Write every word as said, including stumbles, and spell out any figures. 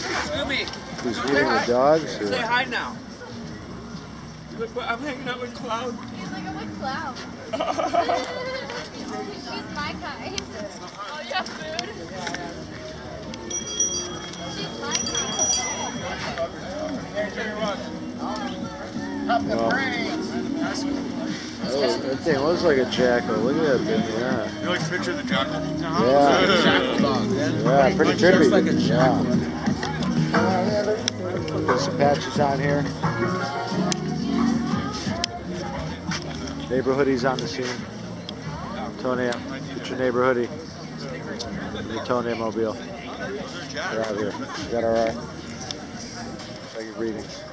Scooby. He's feeding the dogs. Or? Say hi now. Look, I'm hanging out with Cloud. He's like, I'm with Cloud. She's my kind. Oh, you have food? She's my kind. Well, oh, that thing looks like a jackal. Look at that thing, yeah. You like to picture the jackal? Yeah. Jackal dog. Yeah, pretty trippy. Like a jackal. Yeah. Put some patches on here. Naybor Hoodiez on the scene. Tonan, get your Naybor hoodie. The Tonan mobile. We're out here. We got our, uh, like greetings.